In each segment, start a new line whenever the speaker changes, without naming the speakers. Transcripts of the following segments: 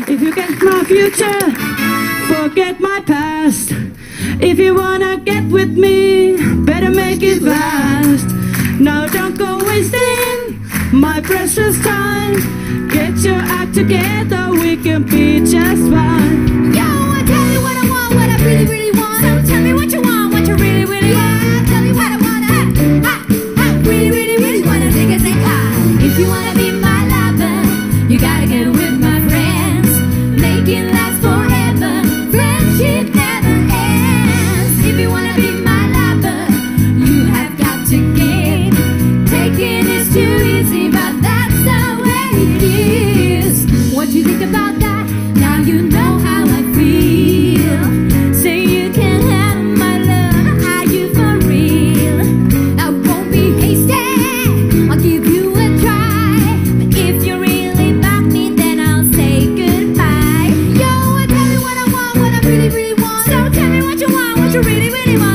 If you get my future, forget my past. If you wanna get with me, better make it fast. Now don't go wasting my precious time. Get your act together, we can be just fine.
Yo, I tell you what I want, what I really, really want. So tell me what you want, what you really, really want. I'll tell you what I wanna have, really, really, really wanna take a say high. If you wanna be my lover, you gotta get with my friends. Make it last forever, friendship never ends. If you wanna be my lover, you have got to give. Taking is too easy, but that's the way it is. What you think about that? Now you know how I feel. Say you can have my love, are you for real? I won't be hasty, I'll give you a try. But if you really back me, then I'll say goodbye. Yo, I tell you what I want, what I really, really want. So tell me what you want, what you really, really want.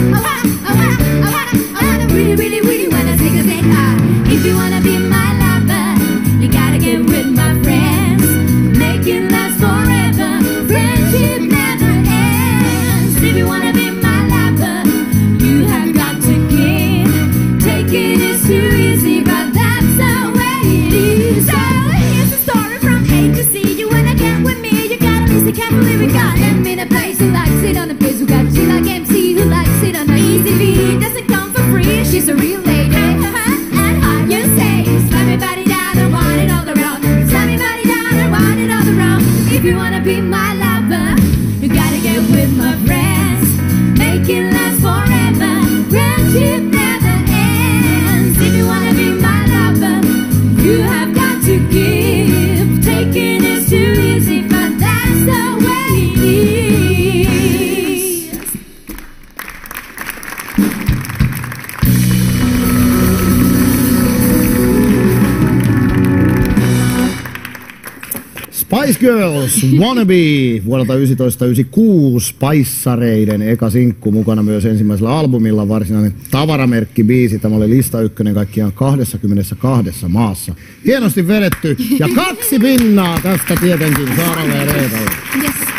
I wanna really, really, really wanna take a say high. If you wanna be my lover, you gotta get with my friends. Make it last forever, friendship never ends. If you wanna be my lover, you have got to give. Taking is too easy, but that's the way it is. So here's a story from A to Z. You wanna get with me, you gotta listen carefully. We got them in a place who likes it on the biz. Who got G like MC, who likes it on the easy beat. Doesn't come for free, she's a real lady. And hot, you say, slam your body down and want it all around. Slam your body down and want it all around. If you wanna be my lover, you gotta get with my friends. Make it last forever, friendship never ends. If you wanna be my lover, you have got to give. Taking is too easy, but that's the way it is.
Spice Girls, Wannabe, vuodelta 1996, Spicesareiden eka sinkku, mukana myös ensimmäisellä albumilla, varsinainen tavaramerkkibiisi. Tämä oli lista ykkönen kaikkiaan 22 maassa. Hienosti vedetty, ja 2 pinnaa tästä tietenkin Saaralle ja Reetalle.
Yes.